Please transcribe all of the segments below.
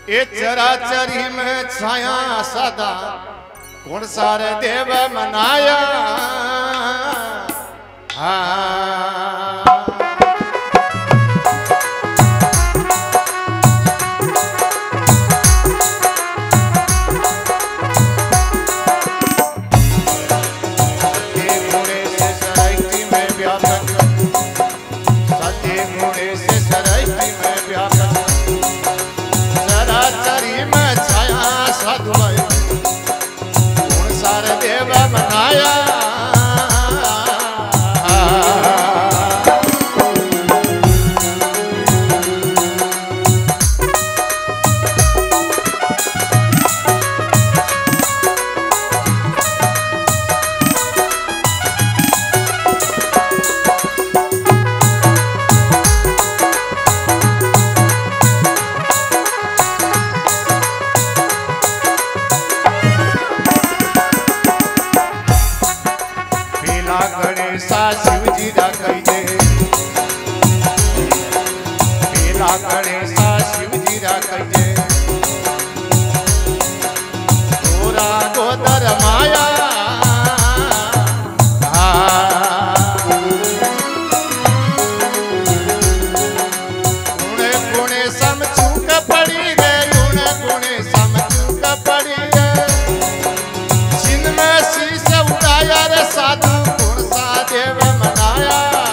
ए चराचरी में छाया सदा कौन सारे देव मनाया शिवजी रा कही दे पीला गणेशा शिवजी रा कही दे तोरा गोदर माया गुणे गुणे सम चूक पड़ी रे गुणे गुणे सम चूक पड़ी रे सिंह में शीश उठाया रे साधु देव मनाया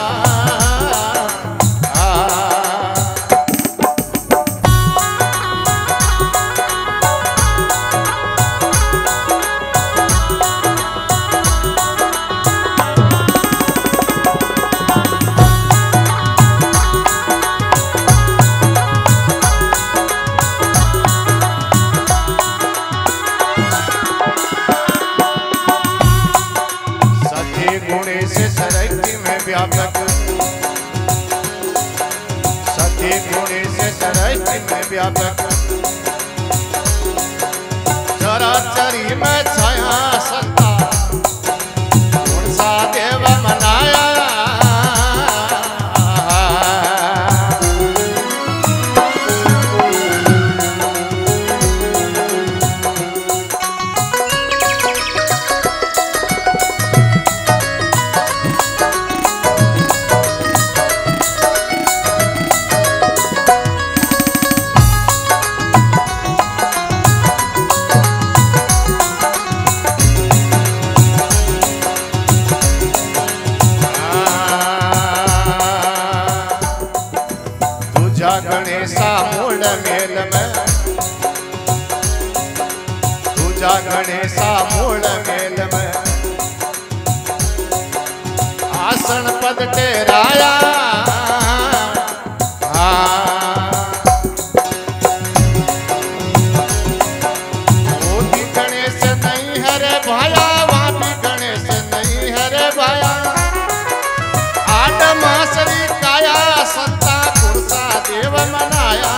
व्यापक सत्य गुणे से सृष्टि में व्यापक चराचरी में छाया सत्ता कौन सा देव मनाया गणेशा मूल मेल में तुझा गणेशा मूल मेल में आसन पद टेराया वो भी गणेश नहीं है रे भाया वहाँ भी गणेश नहीं है रे भाया आठ मासरी काया सत्ता देव मनाया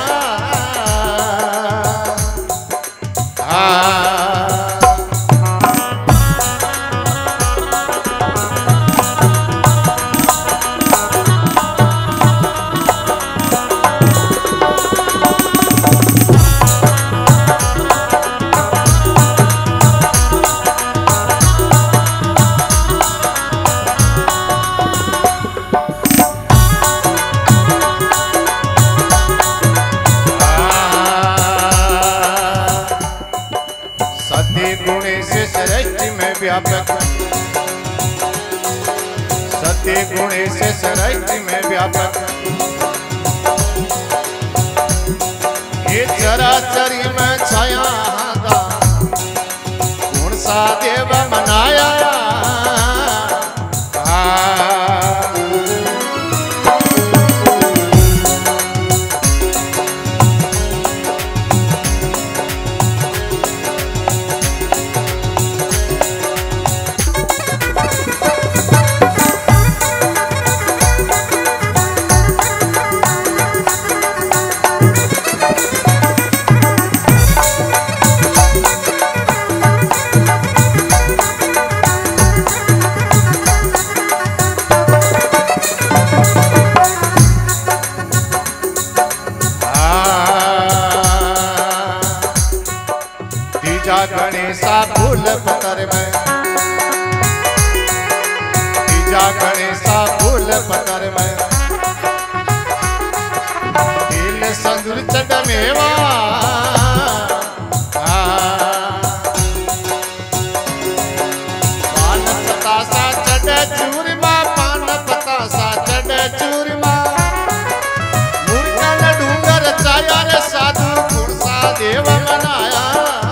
व्यापक सत्य गुणे से सृष्टि में व्यापक ये चराचरी में छाया कौन सा देव मनाया तीजा गणेशा फूल पतर में, तीजा गणेशा फूल पतर में, दिल संदूर चढ़ मेवा पान पतासा चढ़ चूरमा, पान पतासा चढ़ चूरमा, मुर्गन डूंगर चाया रे साधु गुण सा देव मनाया।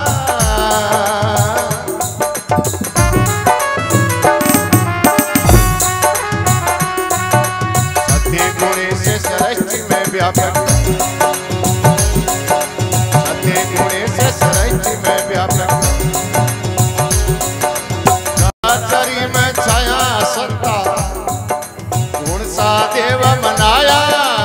सत्य गुणे से सरस्वती में व्यापक, सत्य गुणे से सरस्वती में व्यापक, चरी में छाया संता गुण सा देव मनाया।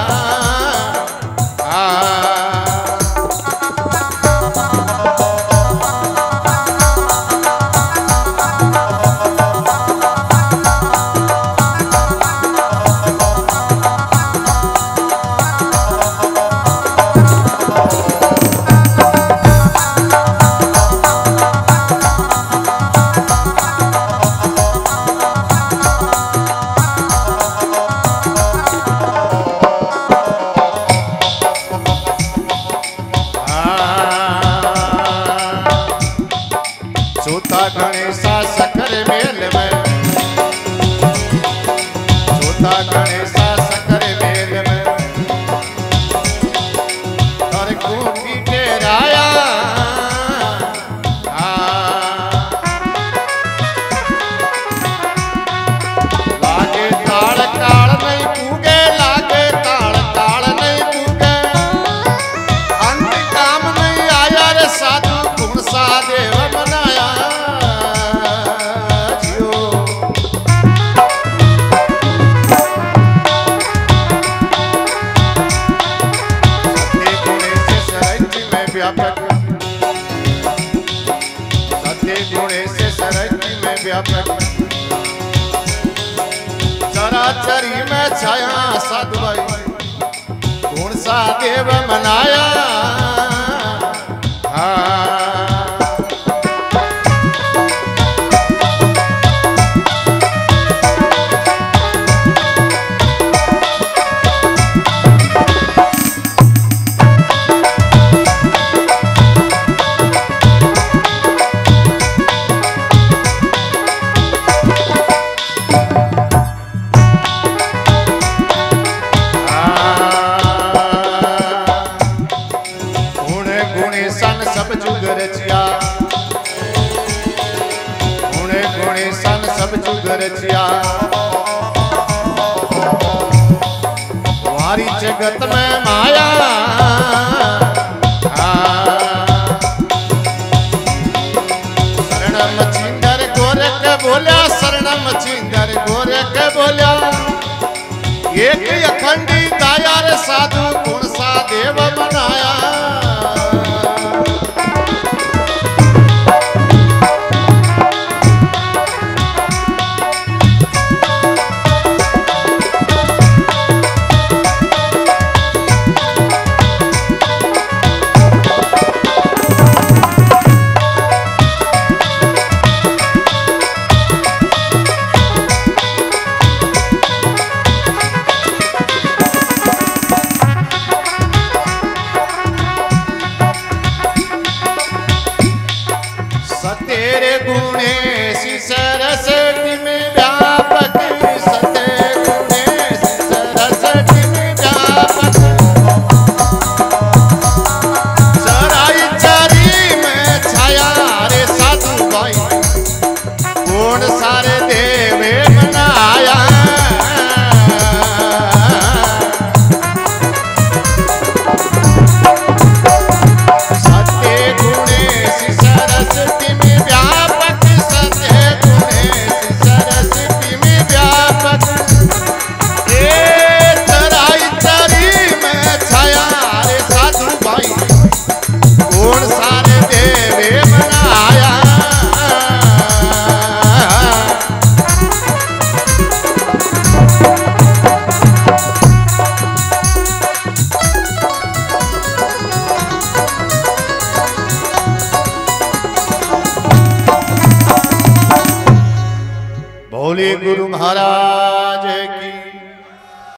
चौथा गणेशा सकर मेल में, चौथा गणेशा सकर मेल में, और कोकी डेराया लागे ताड़ काल नहीं पूगे, लागे ताड़ काल नहीं पूगे, अंत काम नहीं आया रे साधु गुण सा देव मनाया। सत्य गुणे से सरस्वती में व्यापक, चराचरी में छाया साधु भाई गुण सा देव मनाया। सब जुग रचिया, गुणे गुणे सन सब जुग रचिया, वारी जगत में माया शरणम चिंदर गोरख बोलिया, शरणम चिंदर गोरख बोलिया, एक अखंडी दाया रे साधु गुण सा देव बनाया। तेरे गुणे सी सरस्वती में व्यापक, सते गुणे सी सरस्वती में व्यापक, सराई चरी में छाया रे साधु भाई गुण सारे देवे मनाया। सत्य गुणे सी सरस्वती में व्यापक, सत्य गुणे सी सरस्वती में व्यापक, ए चराई चरी में छाया रे साधु भाई गुण सारे देवे बनाया। बोले गुरु महाराज की।